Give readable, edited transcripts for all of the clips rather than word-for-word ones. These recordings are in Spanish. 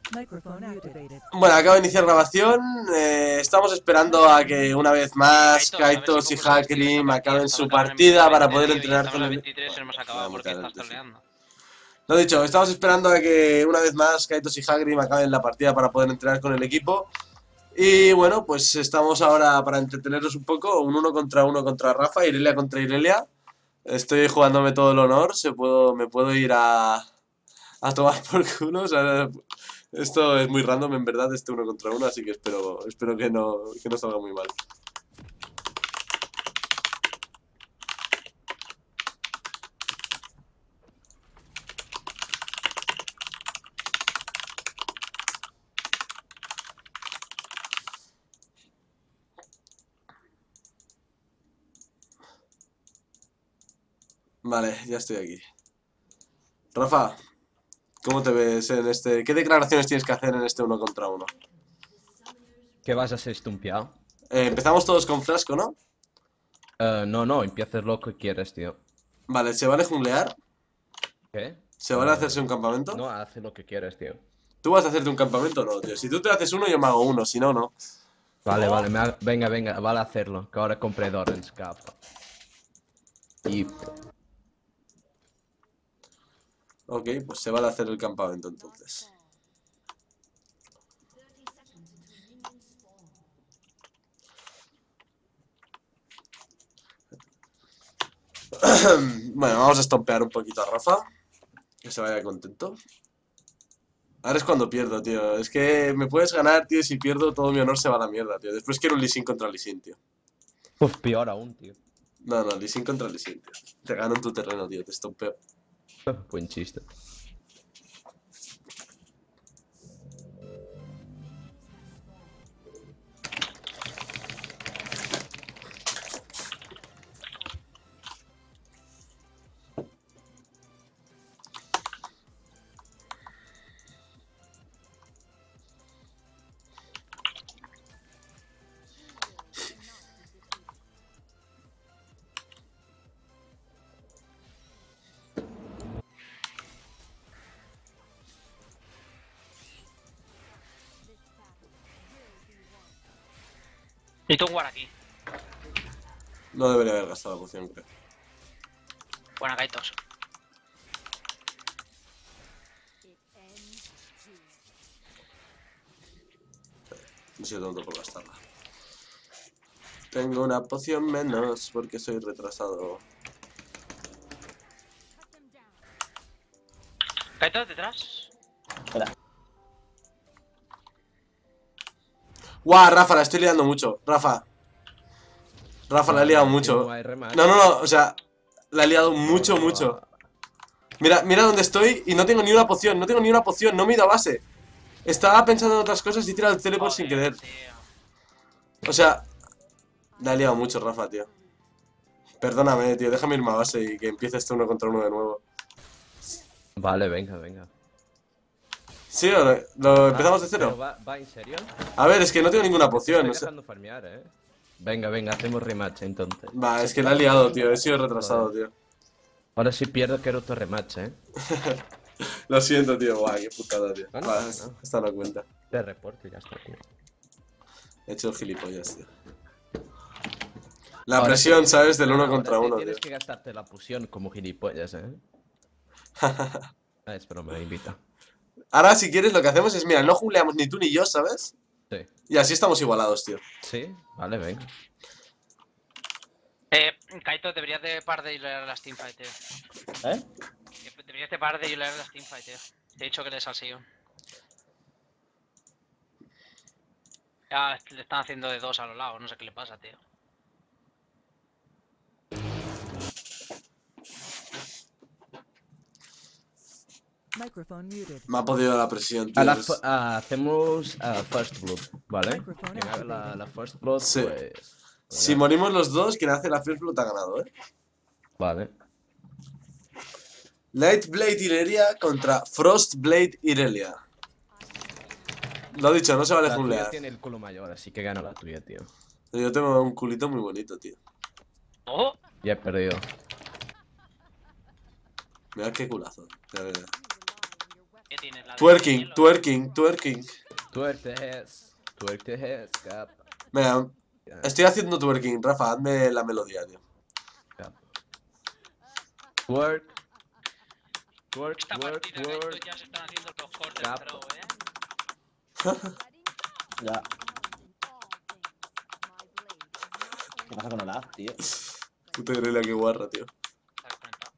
Bueno, acabo de iniciar grabación. Estamos esperando a que una vez más Kaitos y Hakrim acaben su partida para poder entrenar con el... 23 hemos acabado porque estás troleando. Lo dicho, estamos esperando a que una vez más Kaitos y Hakrim acaben la partida para poder entrenar con el equipo. Y bueno, pues estamos ahora para entretenernos un poco, un uno contra Rafa, Irelia contra Irelia. Estoy jugándome todo el honor, me puedo ir a tomar por culo, o sea, esto es muy random en verdad, este uno contra uno, así que espero que no salga muy mal. Vale, ya estoy aquí. Rafa, ¿cómo te ves en este? ¿Qué declaraciones tienes que hacer en este uno contra uno? ¿Qué vas a hacer, estumpiado? Empezamos todos con frasco, ¿no? No, empieces lo que quieres, tío. Vale, ¿se vale junglear? ¿Qué? ¿Se vale hacerse un campamento? No, hace lo que quieres, tío. ¿Tú vas a hacerte un campamento o no, tío? Si tú te haces uno, yo me hago uno, si no, no. Vale, venga, vale hacerlo. Que ahora compré Doran's capa. Y... Ok, pues se vale hacer el campamento entonces. Bueno, vamos a estompear un poquito a Rafa. Que se vaya contento. Ahora es cuando pierdo, tío. Es que me puedes ganar, tío, y si pierdo todo mi honor se va a la mierda, tío. Después quiero un Lee Sin contra Lee Sin, tío. Pues peor aún, tío. No, Lee Sin contra Lee Sin, tío. Te gano en tu terreno, tío, te estompeo. Buen chiste. Y tú jugar aquí. No debería haber gastado la poción, creo. Buena, Kaitos. No soy tonto por gastarla. Tengo una poción menos porque soy retrasado. Kaitos detrás. Espera. ¡Guau, Rafa! La estoy liando mucho. Rafa, la he liado mucho. No hay rematch. No, o sea, la he liado mucho. Mira dónde estoy y no tengo ni una poción, no me he ido a base. Estaba pensando en otras cosas y he tirado el teleport sin querer. Tío. O sea, la he liado mucho, Rafa, tío. Perdóname, tío, déjame irme a base y que empiece este uno contra uno de nuevo. Vale, venga. ¿Sí? ¿Lo empezamos de ¿Pero cero? va en serio? A ver, es que no tengo ninguna Estoy poción, no sé. dejando farmear, Venga, hacemos rematch entonces. Va, es que la he liado, tío, he sido retrasado, tío. Ahora si pierdo quiero otro rematch, Lo siento, tío, guay, qué putada, tío. No, Va, no. esta no cuenta. Te reporto y ya está, tío. He hecho el gilipollas, tío. La presión, ¿sabes? Del uno contra uno, tío. Tienes que gastarte la fusión como gilipollas, Es broma, invita. Ahora, si quieres, lo que hacemos es, mira, no jungleamos ni tú ni yo, ¿sabes? Sí. Y así estamos igualados, tío. Sí, vale, venga. Kaitos, deberías de par de leer las teamfight, tío. ¿Eh? Deberías de par de leer las teamfight, tío. Te he dicho que les has seguido. Ya le están haciendo de dos a los lados, no sé qué le pasa, tío. Me ha podido la presión, tío. Hacemos First Blood, ¿vale? Quien haga la First Blood, Sí. pues... Si morimos los dos, quien hace la First Blood ha ganado, ¿eh? Vale. Lightblade Irelia contra Frostblade Irelia. Lo dicho, no se vale La tuya junglear. tiene el culo mayor, así que gana la tuya, tío. Yo tengo un culito muy bonito, tío. ¡Oh! Ya he perdido. Mira qué culazo. Ya. tienes? ¿La de Twerking, hielo? twerking, twerking. Twerk the heads, capa. Venga, estoy haciendo twerking, Rafa, hazme la melodía, tío. Twerk. Twerk, Esta twerk, partida de estos twerk. ya se están haciendo los cortes Cap. pro, Ya. ¿Qué pasa con Olaf, tío? Puta Grela, qué guarra, tío. Está desconectado.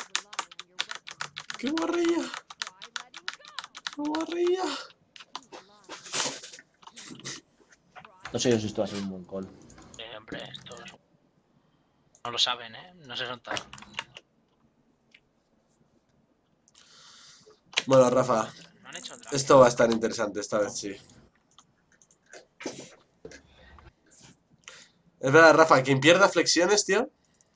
¡Qué guarrilla! ¡Qué guarrilla! No sé yo si esto va a ser un buen call. Hombre, estos no lo saben, no se son tan... Bueno, Rafa, No han hecho otra. esto va a estar interesante esta vez, sí. Es verdad, Rafa, quien pierda flexiones, tío.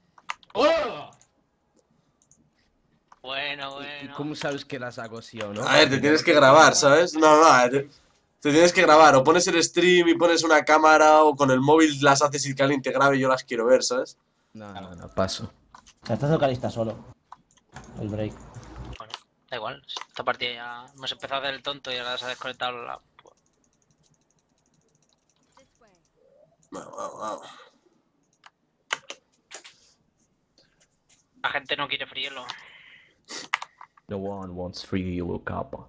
Bueno, ¿Y bueno. cómo sabes que las hago sí o no? A ver, te tienes que grabar, ¿sabes? No, no, a ver, te tienes que grabar. O pones el stream y pones una cámara, o con el móvil las haces y que alguien te grabe y yo las quiero ver, ¿sabes? No, paso. O sea, estás el calista solo. El break. Bueno, da igual. Esta partida ya hemos empezado a hacer el tonto y ahora se ha desconectado la... Vamos, vamos, vamos. La gente no quiere frielo. No one wants free yellow capa.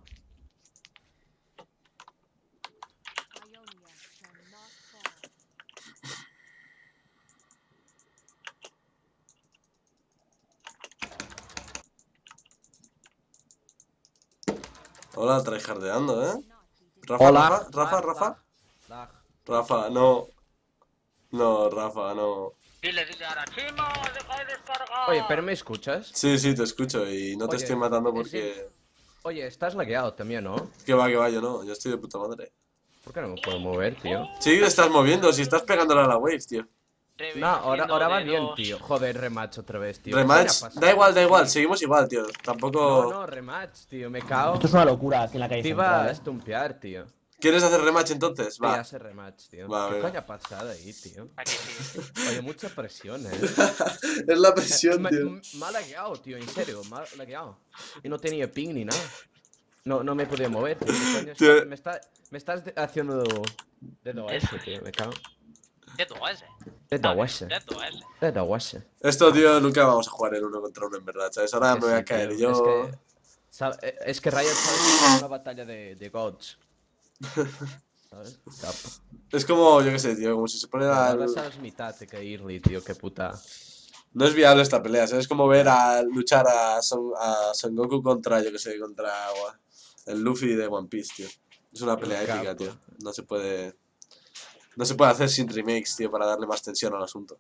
Hola, tryhardeando, ¿eh? Rafa, Hola. Rafa. Rafa, no. No, Rafa, no. Dile ahora, ¡Chimo, deja de descargar! Oye, pero ¿me escuchas? Sí, sí, te escucho y no te Oye, estoy matando es porque... Oye, estás lagueado también, ¿no? Que va, yo no. Yo estoy de puta madre. ¿Por qué no me puedo mover, tío? Sí, te estás moviendo, si estás pegándole a la wave, tío. No, ahora va bien, Dedos. tío. Joder, rematch otra vez, tío. Rematch, ¿Qué coño ha da pasado? igual, seguimos igual, tío. No, Tampoco... no, rematch, tío. Me cago. Esto es una locura aquí en la calle Te iba central, a ¿eh? stumpear, tío. ¿Quieres hacer rematch entonces? Sí, Va. hace rematch, tío. Va, ¿Qué venga. coño ha pasado ahí, tío? Aquí sí. Oye, mucha presión, Es la presión, tío. Me ha lagueado, tío, en serio, me ha lagueado. Y no tenía ping ni nada. No me podía mover, tío. ¿Qué coño Tío. me estás haciendo dedo a ese, tío, me cago. Dedo ese. Dedo a ese. Dedo ese. Dedo a ese. Esto, tío, nunca vamos a jugar el uno contra uno en verdad, ¿sabes? Ahora Que me voy a sí, caer tío. yo... Es que Riot sabe que es una batalla de gods. ¿Sabes? Capo. Es como, yo qué sé, tío, como si se pone Mira, a... no sabes mitad de que Early, tío, qué puta. No es viable esta pelea, ¿sabes? Es como ver a luchar a Son Goku contra, yo qué sé, contra el Luffy de One Piece, tío. Es una pelea épica, Capo. tío. No se puede... No se puede hacer sin remakes, tío, para darle más tensión al asunto.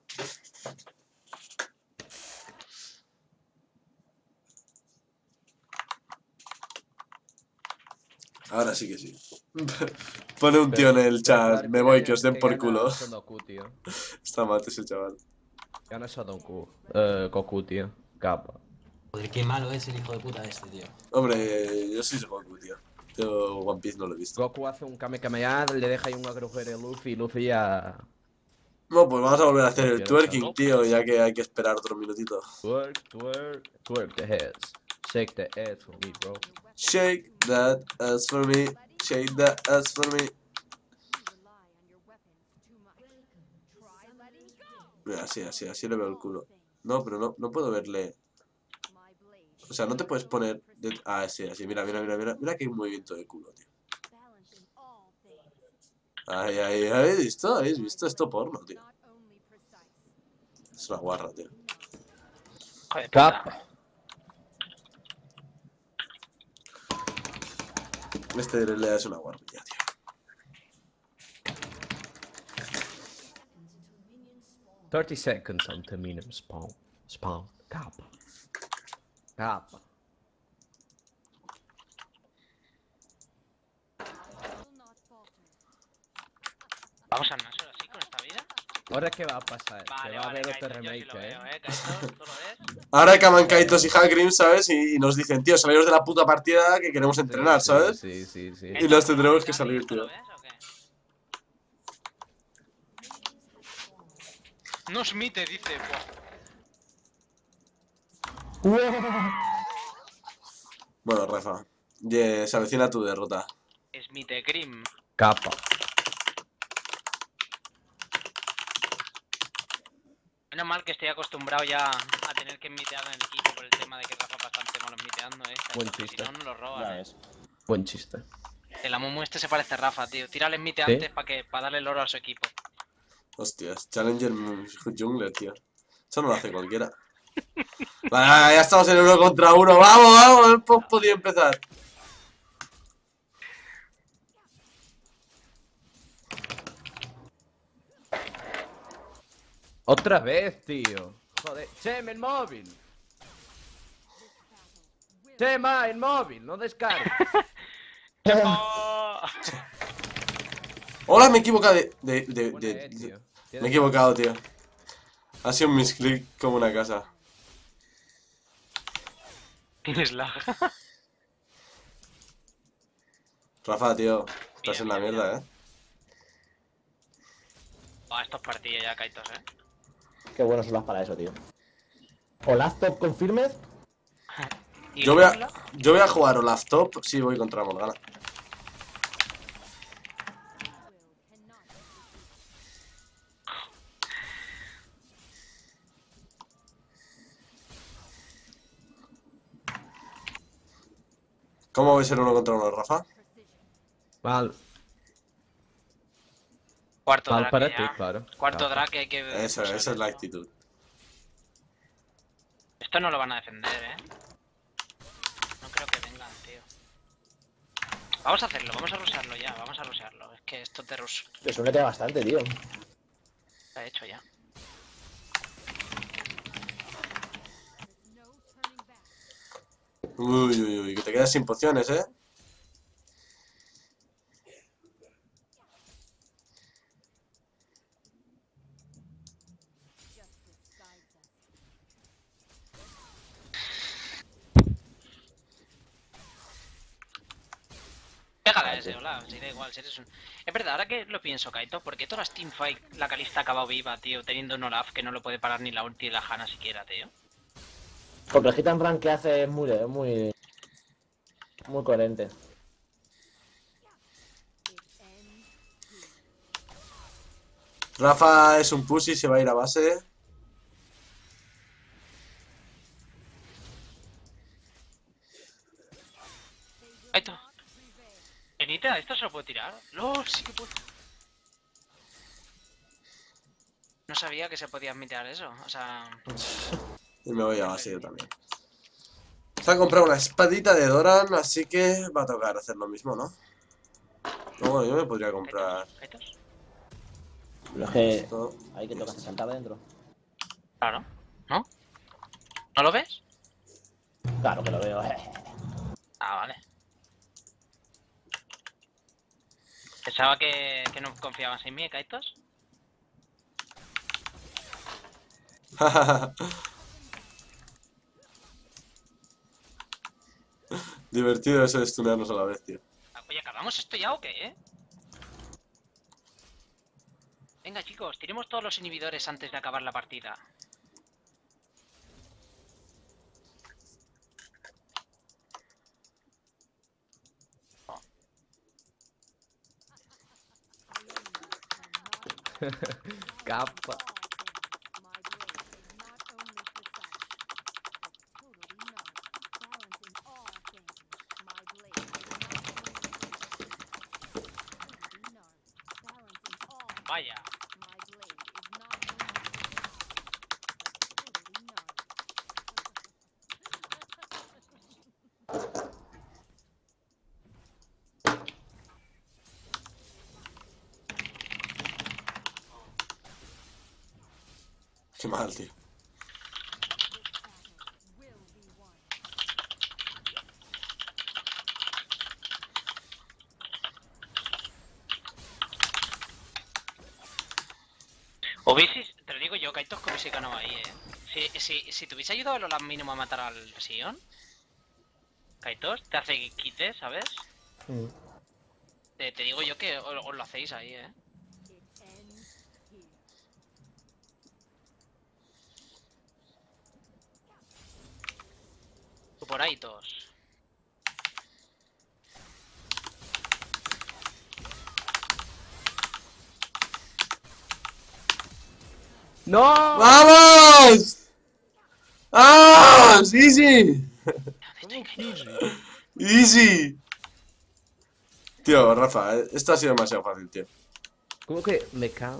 Ahora sí que sí. Pone un tío en el chat, me voy, que os den por culo. Goku, tío. Está mal ese chaval. Gana Goku. Goku, tío. Capa. Joder, qué malo es el hijo de puta este, tío. Hombre, yo soy Goku, tío. Yo One Piece no lo he visto. Goku hace un Kamehameha, le deja ahí un agujero a Luffy y Luffy ya... No, pues vamos a volver a hacer el Quiero twerking, saber. tío, ya que hay que esperar otro minutito. Twerk the heads. Shake the heads for me, bro. Shake that ass for me, shake that ass for me. Mira, así le veo el culo. No, pero no puedo verle. O sea, no te puedes poner... Ah, sí, así, mira que hay un movimiento de culo, tío. Ahí, ¿habéis visto? ¿Habéis visto? Esto porno, tío. Es una guarra, tío. Joder, Cap. puta. Este le es una guarrilla, tío. $30 seconds until minimum spawn. Spawn. Capa. Capa. ¿Vamos a Nasor así con esta vida? ¿Ahora qué va a pasar? Vale, Que va a haber Kaito, otro yo sí remake, lo veo, ¿eh? Kaito, ¿tú lo ves? Ahora acaban Kaitos y Hagrim, ¿sabes? Y nos dicen, tío, saliros de la puta partida que queremos entrenar, ¿sabes? Sí. Y nos tendremos que salir, ¿Esto lo tío. ves o qué? No smite, dice. Buah. Bueno, Rafa, Se avecina tu derrota. Smithegrim. Capa. Menos mal que estoy acostumbrado ya a tener que mitear en el equipo por el tema de que Rafa es bastante malo miteando, Buen Si chiste. no, no lo Ya roban, ves. Buen chiste. El Amumu este se parece a Rafa, tío. Tírale el mite ¿Sí? antes para darle el oro a su equipo. Hostias, Challenger Jungler, tío. Eso no lo hace cualquiera. Vale, ya estamos en 1 contra 1. ¡Vamos, vamos! Hemos podido empezar. Otra vez, tío. Joder. Chema, el móvil. Chema, el móvil. No descargues. ¡Oh! Hola, me he equivocado Buena, tío. Me he equivocado, tío. Ha sido un misclick como una casa. Tienes lag. Rafa, tío. Estás Mira, en la mira, mierda, Estos partidos ya, Kaitos, Qué buenos son las para eso, tío. O laptop confirmed. ¿Y Yo el voy a, jungla? yo voy a jugar o laptop si voy contra Morgana. ¿Cómo vais a ser 1 contra 1, Rafa? Mal. Cuarto Mal drake para ya. ti, claro. Cuarto Capa. drake hay que... Esa es la actitud. Esto no lo van a defender, No creo que vengan, tío. Vamos a hacerlo, vamos a rushearlo ya, vamos a rushearlo. Es que esto te rush Eso me queda bastante, tío. está hecho ya. Uy, uy, uy, que te quedas sin pociones, ¿eh? Pégale a ese, hola, si da igual, si eres un... Es verdad, ahora que lo pienso, Kaito, ¿por qué todas las teamfight la Kalista ha acabado viva, tío, teniendo un Olaf que no lo puede parar ni la ulti y la Hanna siquiera, tío? Porque el hit and run que hace es muy coherente. Rafa es un pussy, se va a ir a base. Kaito. Enita, ¿esto se lo puedo tirar? ¡Lol! Sí que puedo. No sabía que se podía admitir eso, o sea... Y me voy a base yo también. Se ha comprado una espadita de Doran, así que va a tocar hacer lo mismo, ¿no? No, bueno, yo me podría comprar ¿Kaitos? Pero es que esto. hay que tocar saltar adentro. Claro. ¿No? ¿No lo ves? Claro que lo veo. Ah, vale. Pensaba que no confiabas en mí, Kaitos. Divertido eso de stunearnos a la vez, tío. Oye, ¿acabamos esto ya o qué, Venga, chicos, tiremos todos los inhibidores antes de acabar la partida. Capa. Vaya. Qué mal, tío. Hubieses, te lo digo yo, Kaitos, que hubiese ganado ahí, Si te hubiese ayudado el Olaf mínimo a matar al Sion, Kaitos, te hace quite, ¿sabes? Te digo yo que os lo hacéis ahí, Tú por ahí todos. ¡No! ¡Vamos! ¡Vamos! ¡Easy! ¡Easy! Tío, Rafa, esto ha sido demasiado fácil, tío. ¿Cómo que me cago?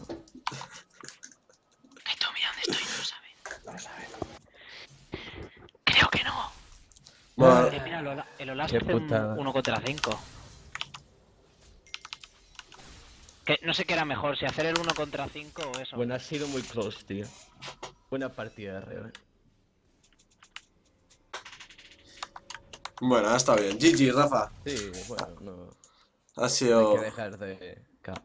Kaito, mira dónde estoy, no lo sabes. No lo sabes. Creo que no. Bueno, Mira, el Olaf Qué hace un putada. 1 contra 5. Que no sé qué era mejor, si hacer el 1 contra 5 o eso. Bueno, ha sido muy close, tío. Buena partida de Reo, bueno, está bien. GG, Rafa. Sí, bueno, no. Ha Hay sido... que dejar de...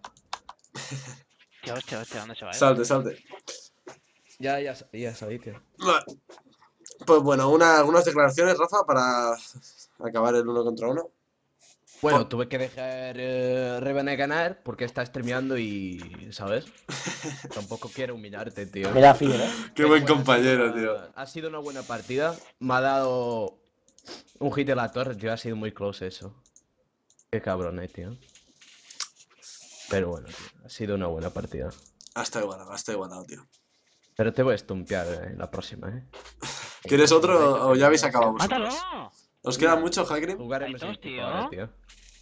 Hostia, ¿dónde se va? Salte, salte. Ya sabéis que... Vale. Pues bueno, algunas declaraciones, Rafa, para acabar el 1 contra 1. Bueno, tuve que dejar Rebane ganar porque está streameando y... ¿sabes? Tampoco quiero humillarte, tío. Mira, Fir, ¿eh? Qué Pero buen bueno, compañero, tío. ha sido una buena partida. Me ha dado un hit de la torre, tío. Ha sido muy close eso. Qué cabrón, tío. Pero bueno, tío. Ha sido una buena partida. Hasta igualado, tío. Pero te voy a stumpear la próxima, ¿Quieres otro o ya habéis acabado ¡Mátalo! vosotros? ¿Os queda mucho, Hagrid? Jugaremos en Kaitos, tío. ahora, tío.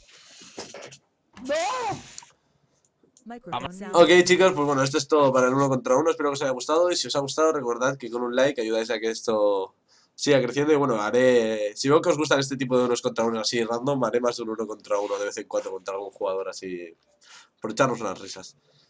Microphone sound. Ok, chicos, pues bueno, esto es todo para el 1 contra 1. Espero que os haya gustado. Y si os ha gustado, recordad que con un like ayudáis a que esto siga creciendo. Y bueno, si veo que os gustan este tipo de 1 contra 1 así random, haré más de un 1 contra 1 de vez en cuando contra algún jugador así. Por echarnos unas risas.